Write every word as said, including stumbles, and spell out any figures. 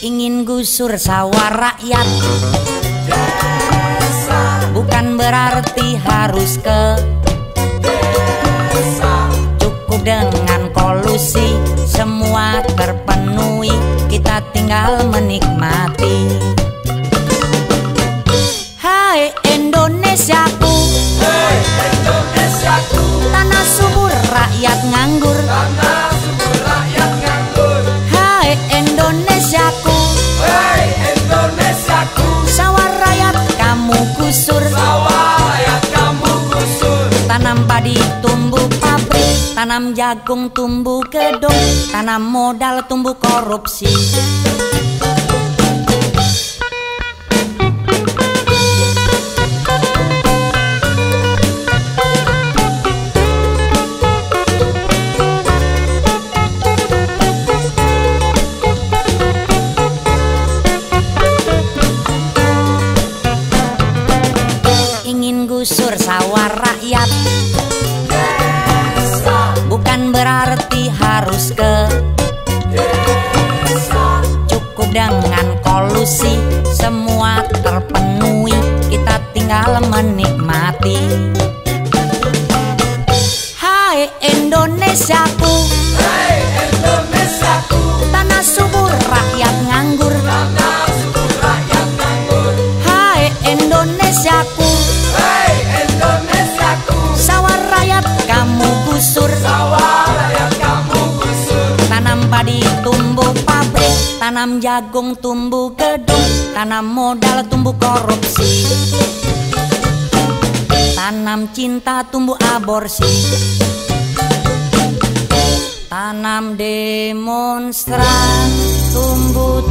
Ingin gusur sawah rakyat desa, bukan berarti harus ke desa. Cukup dengan kolusi, semua terpenuhi, kita tinggal menikmati. Hai Indonesiaku, Hai Indonesiaku, tanah subur rakyat nganggur, tanah subur rakyat nganggur. Hai Indonesiaku, Hai Indonesiaku, sawah rakyat kamu gusur, sawah rakyat kamu gusur. tanam padi tumbuh pabrik, tanam jagung tumbuh gedung, tanam modal tumbuh korupsi. Ingin gusur sawah rakyat Desa, bukan berarti harus ke desa, cukup dengan kolusi, semua terpenuhi, kita tinggal menikmati. Hai Indonesiaku, Hai Indonesiaku, tanah subur rakyat nganggur, tanah subur rakyat nganggur. Hai Indonesiaku, Hai Indonesiaku, sawah rakyat kamu gusur, sawah rakyat kamu gusur. tanam padi tumbuh pabrik, tanam jagung tumbuh gedung, tanam modal tumbuh korupsi, tanam cinta tumbuh aborsi, tanam demonstran tumbuh